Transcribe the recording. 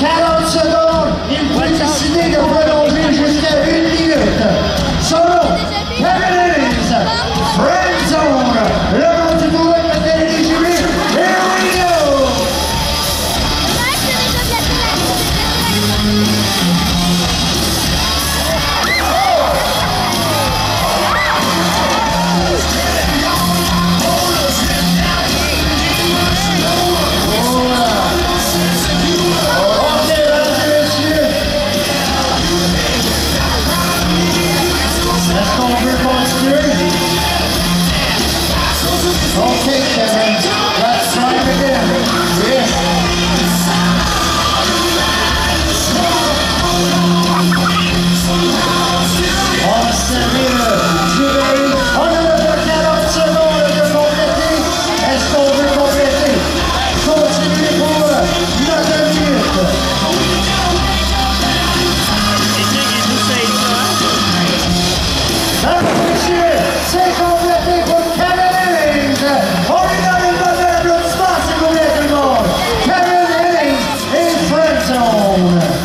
40 secondes, il peut décider de prolonger jusqu'à 1 minute. Son nom, Kevin Owens, Friend Zone, le nom du tour de la télévision. Here we go! Okay, Kevin, let's try it again. Yes. On va se servir du riz. On a le 40 secondes de compléter. Est-ce qu'on veut compléter? Continuez pour 9 minutes. Monsieur, c'est complété pour Kevin Owens. On lui donne une bonne applaudissement, s'il vous plaît, tout le monde. Kevin Owens et Friend Zone.